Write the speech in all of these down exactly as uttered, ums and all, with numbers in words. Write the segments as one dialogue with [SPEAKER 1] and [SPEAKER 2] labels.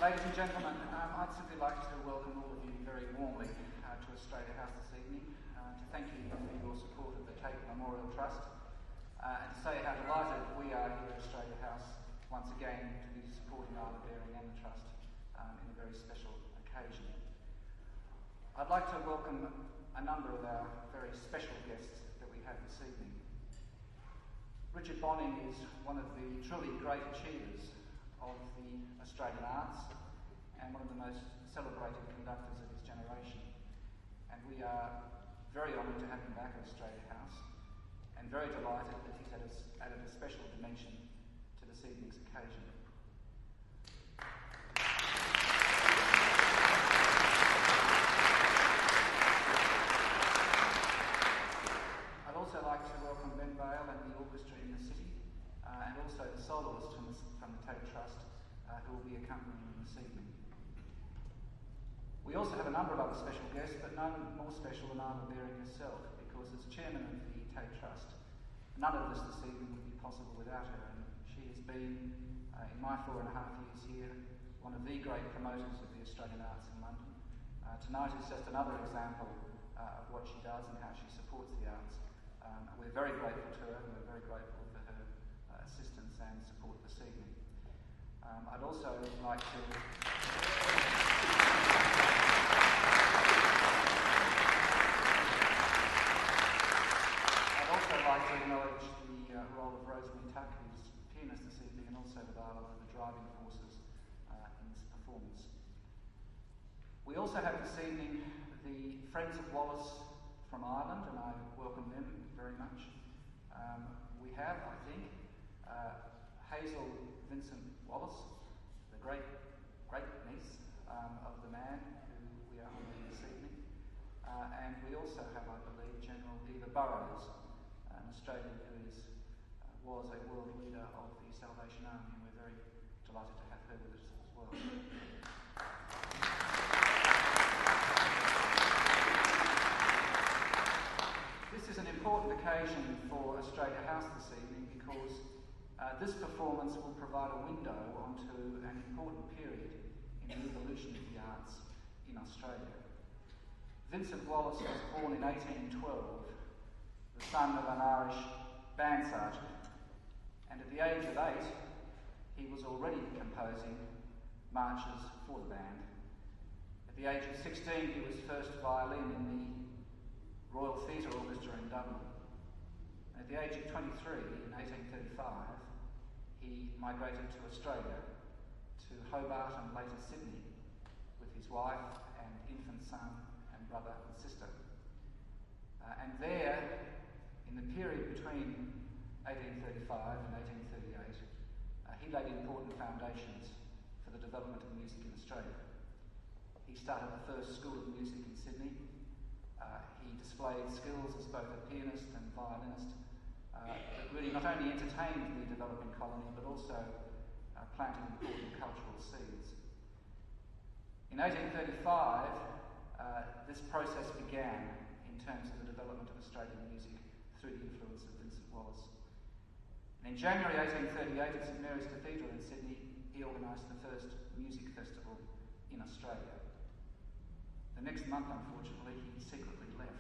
[SPEAKER 1] Ladies and gentlemen, um, I'd simply like to welcome all of you very warmly uh, to Australia House this evening, uh, to thank you for your support of the Tate Memorial Trust, uh, and to say how delighted we are here at Australia House once again to be supporting Isla Baring and the Trust um, in a very special occasion. I'd like to welcome a number of our very special guests that we have this evening. Richard Bonning is one of the truly great achievers of the Australian arts and one of the most celebrated conductors of his generation. And we are very honoured to have him back at Australia House and very delighted that he's added, added a special dimension to this evening's occasion. I'd also like to welcome Ben Vale and the orchestra in the city, uh, and also the soloist from the, from the Tate Trust, uh, who will be accompanying them this evening. We also have a number of other special guests, but none more special than Isla Baring herself, because as chairman of the Tate Trust, none of this this evening would be possible without her, and she has been, uh, in my four and a half years here, one of the great promoters of the Australian arts in London. Uh, tonight is just another example uh, of what she does and how she supports the arts. Um, we're very grateful to her, and we're very grateful for her uh, assistance and support this evening. Um, I'd also like to... I'd also like to acknowledge the uh, role of Rosemary Tuck, who's pianist this evening, and also with Isla, one of the driving forces uh, in this performance. We also have this evening the Friends of Wallace from Ireland, and I welcome them very much. Um, we have, I think, uh, Hazel Vincent Wallace, the great, great niece um, of the man who we are honouring this evening. Uh, and we also have, I believe, General Eva Burrows, an Australian who is, uh, was a world leader of the Salvation Army, and we're very delighted to have her with us as well. This is an important occasion for Australia House this evening because uh, this performance will provide a window onto an important period in the evolution of the arts in Australia. Vincent Wallace was born in eighteen twelve, the son of an Irish band sergeant, and at the age of eight, he was already composing marches for the band. At the age of sixteen, he was first violin in the Royal Theatre Orchestra in Dublin. And at the age of twenty-three, in eighteen thirty-five, he migrated to Australia, to Hobart and later Sydney, with his wife and infant son and brother and sister. Uh, and there, in the period between eighteen thirty-five and eighteen thirty-eight, uh, he laid important foundations for the development of music in Australia. He started the first school of music in Sydney. Uh, he displayed skills as both a pianist and violinist, uh, that really not only entertained the developing colony, but also uh, planted important cultural seeds. In eighteen thirty-five, uh, this process began in terms of the development of Australian music through the influence of Vincent Wallace. And in January eighteen thirty-eight at St Mary's Cathedral in Sydney, he organised the first music festival in Australia. The next month, unfortunately, he secretly left.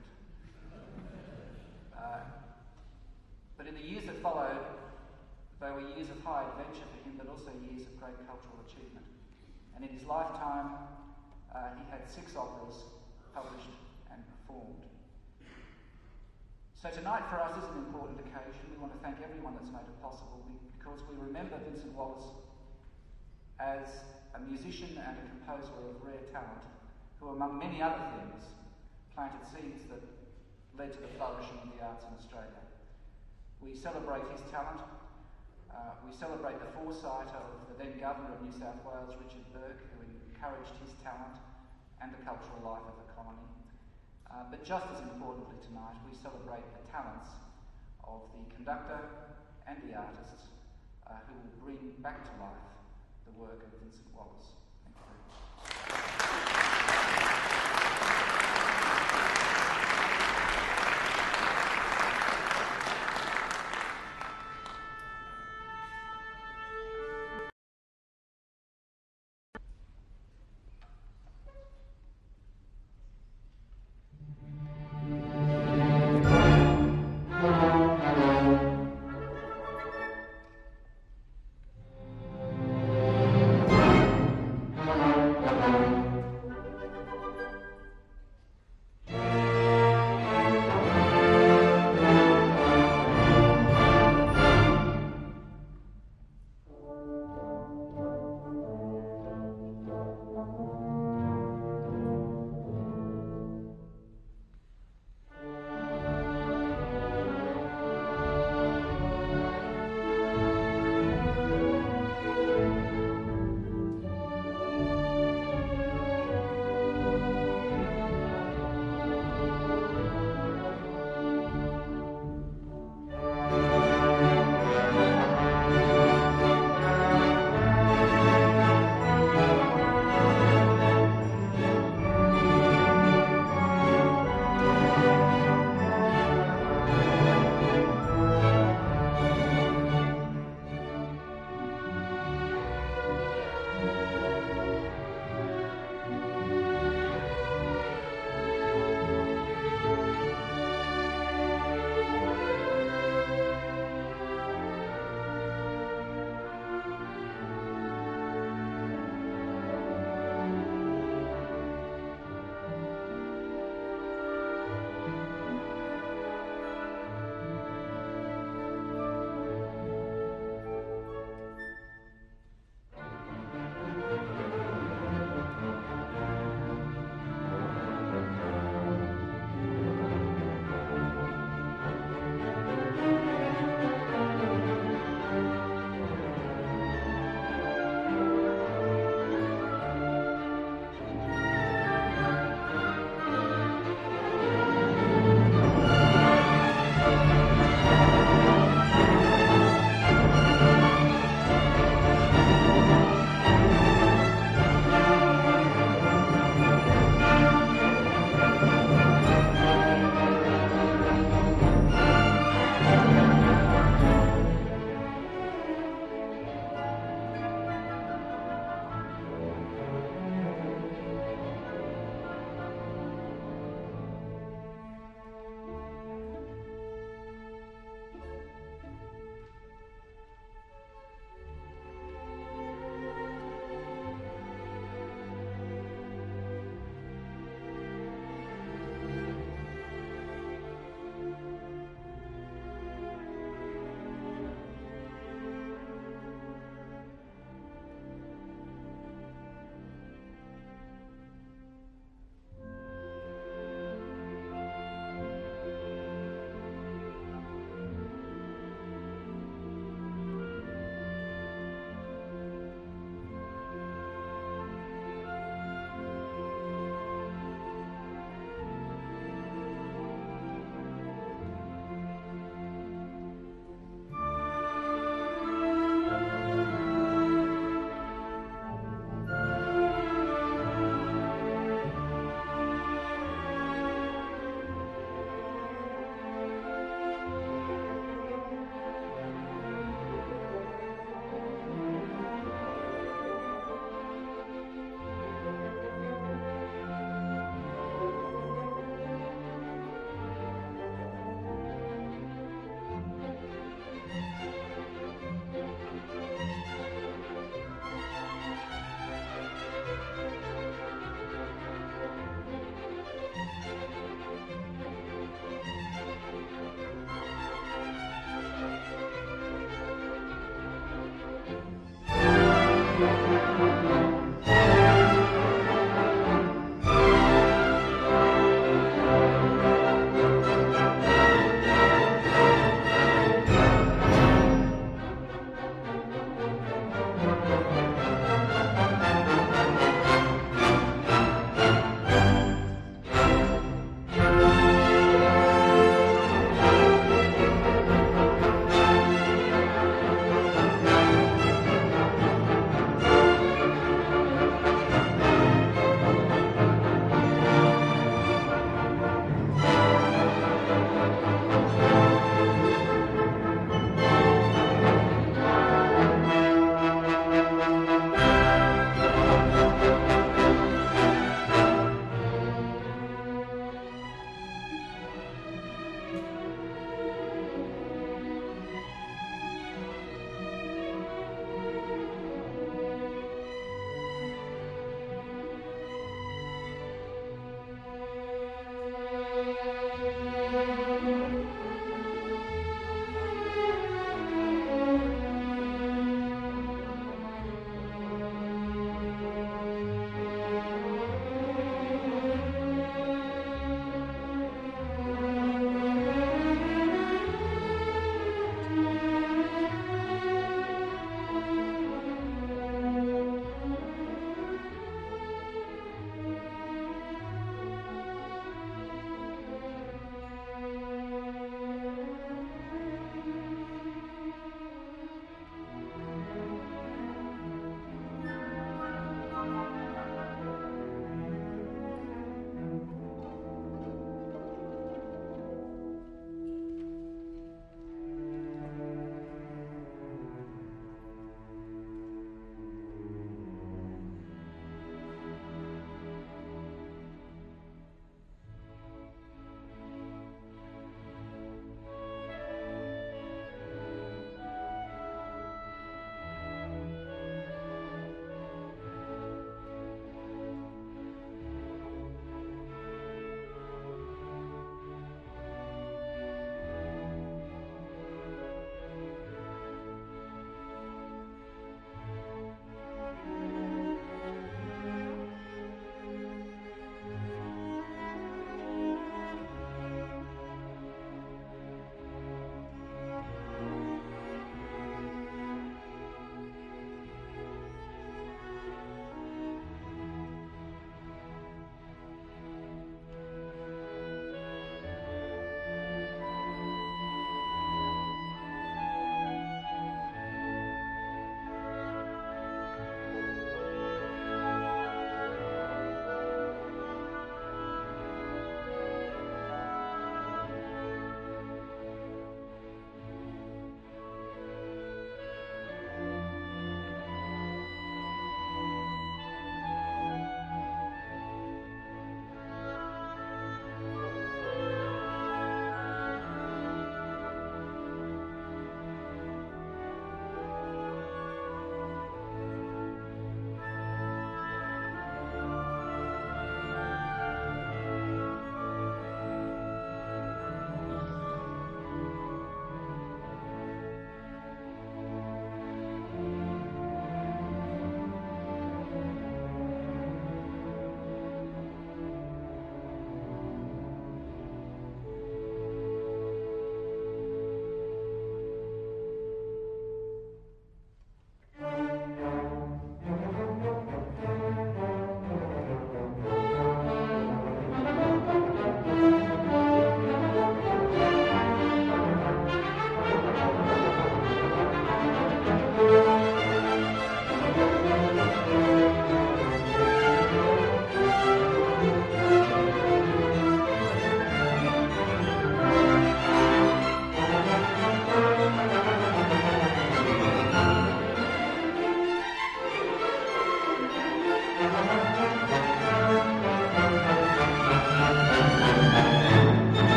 [SPEAKER 1] Uh, but in the years that followed, they were years of high adventure for him, but also years of great cultural achievement. And in his lifetime, uh, he had six operas published and performed. So tonight for us is an important occasion. We want to thank everyone that's made it possible, because we remember Vincent Wallace as a musician and a composer of rare talent, who, among many other things, planted seeds that led to the flourishing of the arts in Australia. We celebrate his talent. Uh, we celebrate the foresight of the then Governor of New South Wales, Richard Bourke, who encouraged his talent and the cultural life of the colony. Uh, but just as importantly tonight, we celebrate the talents of the conductor and the artists uh, who will bring back to life the work of Vincent Wallace. Thank you very much.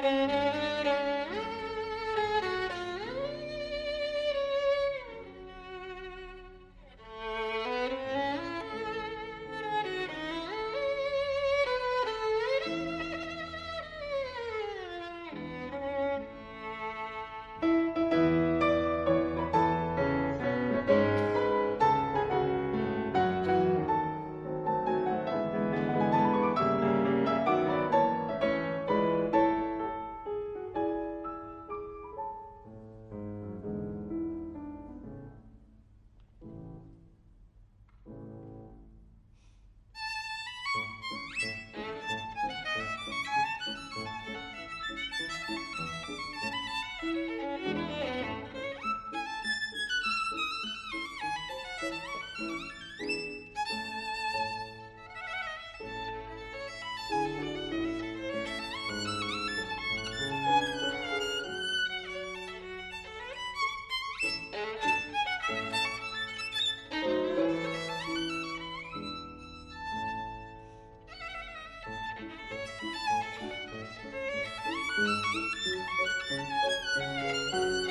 [SPEAKER 2] Thank you.